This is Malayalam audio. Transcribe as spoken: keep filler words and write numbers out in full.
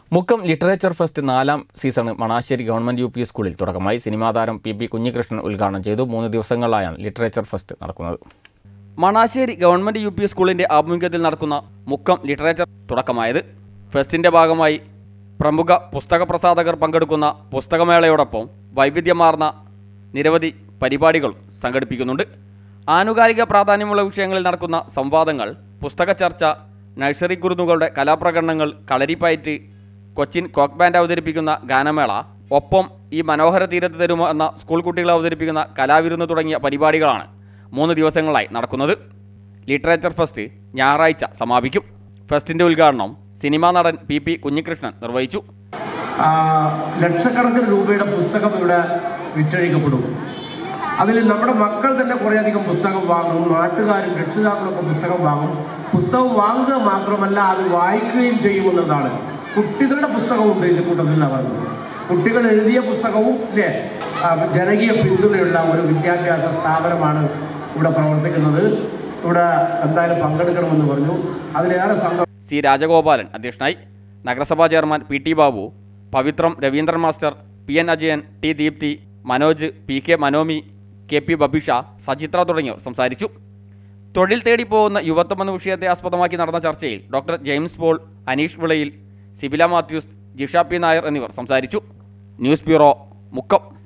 മുക്കം ലിറ്ററേച്ചർ ഫെസ്റ്റ് നാലാം season Manassery government U P സ്കൂളിൽ തുടക്കമായി. സിനിമാ താരം പി പി കുഞ്ഞികൃഷ്ണൻ ഉദ്ഘാടനം ചെയ്തു. മൂന്ന് ദിവസങ്ങളിലായാണ് ലിറ്ററേച്ചർ ഫെസ്റ്റ് നടക്കുന്നത്. മണാശ്ശേരി ഗവൺമെന്റ് യു പി സ്കൂളിന്റെ ആഭിമുഖ്യത്തിൽ നടക്കുന്ന മുക്കം ലിറ്ററേച്ചർ തുടക്കമായത്. ഫെസ്റ്റിന്റെ ഭാഗമായി പ്രമുഖ പുസ്തക പ്രസാധകർ പങ്കെടുക്കുന്ന പുസ്തകമേളയോടൊപ്പം വൈവിധ്യമാർന്ന നിരവധി പരിപാടികൾ സംഘടിപ്പിക്കുന്നുണ്ട്. ആനുകാലിക പ്രാധാന്യമുള്ള വിഷയങ്ങളിൽ നടക്കുന്ന സംവാദങ്ങൾ, പുസ്തക ചർച്ച, നഴ്സറി കുരുന്നുകളുടെ കലാപ്രകടനങ്ങൾ, കളരിപ്പയറ്റ്, കൊച്ചിൻ കോക്ക് ബാൻഡ് അവതരിപ്പിക്കുന്ന ഗാനമേള, ഒപ്പം ഈ മനോഹര തീരത്ത് തരുമോ എന്ന സ്കൂൾ കുട്ടികൾ അവതരിപ്പിക്കുന്ന കലാവിരുന്ന് തുടങ്ങിയ പരിപാടികളാണ് മൂന്ന് ദിവസങ്ങളായി നടക്കുന്നത്. ലിറ്ററേച്ചർ ഫെസ്റ്റ് ഞായറാഴ്ച സമാപിക്കും. ഫെസ്റ്റിൻ്റെ ഉദ്ഘാടനം സിനിമാ നടൻ പി പി കുഞ്ഞികൃഷ്ണൻ നിർവഹിച്ചു. ലക്ഷക്കണക്കിന് രൂപയുടെ പുസ്തകം ഇവിടെ വിറ്റഴിക്കപ്പെടും. അതിൽ നമ്മുടെ മക്കൾ തന്നെ കുറേയധികം പുസ്തകം വാങ്ങും. നാട്ടുകാരും രക്ഷിതാക്കളൊക്കെ പുസ്തകം വാങ്ങും. പുസ്തകം വാങ്ങുക മാത്രമല്ല, അത് വായിക്കുകയും ചെയ്യുമെന്നതാണ്. കുട്ടികളുടെ പുസ്തകമുണ്ട് ഇതിൻ്റെ കൂട്ടത്തിൽ നിന്ന് പറഞ്ഞത്. കുട്ടികൾ എഴുതിയ പുസ്തകവും ഇല്ലേ ജനകീയ പിന്തുണയുള്ള ഒരു വിദ്യാഭ്യാസ സ്ഥാപനമാണ് ഇവിടെ പ്രവർത്തിക്കുന്നത്. ഇവിടെ എന്തായാലും പങ്കെടുക്കണമെന്ന് പറഞ്ഞു. അതിലേറെ സന്തോഷം. സി രാജഗോപാലൻ അധ്യക്ഷനായി. നഗരസഭാ chairman P T Babu, Pavithram Raveendran master, P N Ajayan, T Deepthi, Manoj, P K Manomi, K P Babisha, Sachithra തുടങ്ങിയവർ സംസാരിച്ചു. തൊഴിൽ തേടിപ്പോകുന്ന യുവത്വം എന്ന വിഷയത്തെ ആസ്പദമാക്കി നടന്ന ചർച്ചയിൽ doctor James Paul, Aneesh Vilayil, Sibila Mathews, Jisha P Nair എന്നിവർ സംസാരിച്ചു. News bureau, Mukkam.